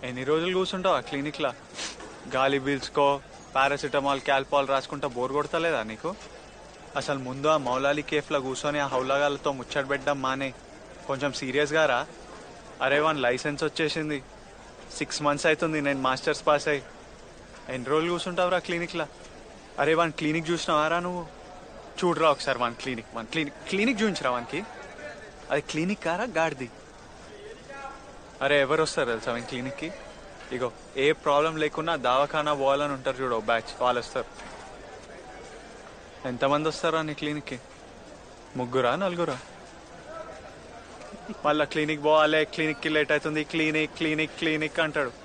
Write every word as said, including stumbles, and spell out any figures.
ఎన్ని రోజులు కూర్చుంటావు ఆ క్లినిక్లో? గాలి పీల్చుకో, పారాసిటమాల్ క్యాల్పాల్ రాసుకుంటా బోర్ కొడతలేదా నీకు? అసలు ముందు ఆ మౌలాలి కేఫ్లో కూర్చొని ఆ హౌలగాలతో ముచ్చట పెట్టడం మానే, కొంచెం సీరియస్గా రా. అరే వన్ లైసెన్స్ వచ్చేసింది, సిక్స్ మంత్స్ అవుతుంది నేను మాస్టర్స్ పాస్ అయ్యి. ఎన్ని రోజులు కూర్చుంటావురా క్లినిక్లో? అరే వన్ క్లినిక్ చూసినావారా నువ్వు? చూడరా ఒకసారి one clinic, one clinic clinic చూపించరా వానికి. అది క్లినిక్ కారా గాడిది? అరే ఎవరు వస్తారు తెలుసా మీ క్లినిక్కి? ఇగో ఏ ప్రాబ్లం లేకున్నా దవాఖానా పోవాలని ఉంటారు చూడు బ్యాచ్, వాళ్ళు వస్తారు. ఎంతమంది వస్తారా నీ క్లినిక్కి? ముగ్గురా నలుగురా? మళ్ళా క్లినిక్ పోవాలి, క్లినిక్కి లేట్ అవుతుంది, క్లినిక్ క్లినిక్ క్లినిక్ అంటాడు.